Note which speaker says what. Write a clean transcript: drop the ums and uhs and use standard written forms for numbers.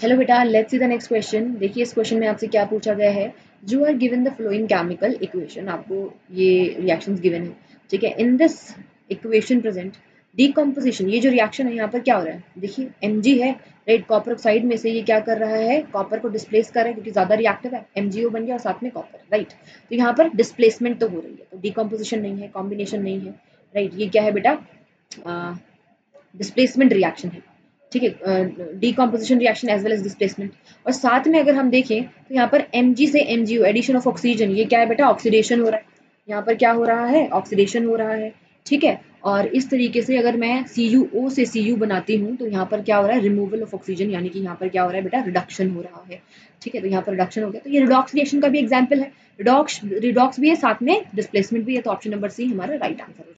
Speaker 1: Hello बेटा, let's see the next question. देखिए इस क्वेश्चन में आपसे क्या पूछा गया है। You are given the following chemical equation, आपको ये रिएक्शंस गिवन है, ठीक है। In this equation present decomposition, ये जो रिएक्शन है यहाँ पर क्या हो रहा है, देखिए Mg है, राइट। कॉपर ऑक्साइड में से ये क्या कर रहा है, कॉपर को डिस्प्लेस कर रहा है क्योंकि ज्यादा रिएक्टिव है, MgO बन गया और साथ में कॉपर, राइट। तो यहाँ पर डिस्प्लेसमेंट तो हो रही है, तो डीकम्पोजिशन नहीं है, कॉम्बिनेशन नहीं है, राइट। ये क्या है बेटा, डिस्प्लेसमेंट रिएक्शन है, ठीक है। Decomposition reaction as well as displacement. और साथ में अगर हम देखें तो यहाँ पर Mg से MgO, एडिशन ऑफ ऑक्सीजन, ये क्या है बेटा, ऑक्सीडेशन हो रहा है। यहाँ पर क्या हो रहा है, ऑक्सीडेशन हो रहा है, ठीक है। और इस तरीके से अगर मैं CuO से Cu बनाती हूँ तो यहाँ पर क्या हो रहा है, रिमूवल ऑफ ऑक्सीजन, यानी कि यहाँ पर क्या हो रहा है बेटा, रिडक्शन हो रहा है, ठीक है। तो यहाँ पर रिडक्शन हो गया, तो ये रिडॉक्स रिएक्शन का भी एग्जाम्पल है। रिडॉक्स भी है, साथ में डिस्प्लेसमेंट भी है, तो ऑप्शन नंबर सी हमारा राइट आंसर है।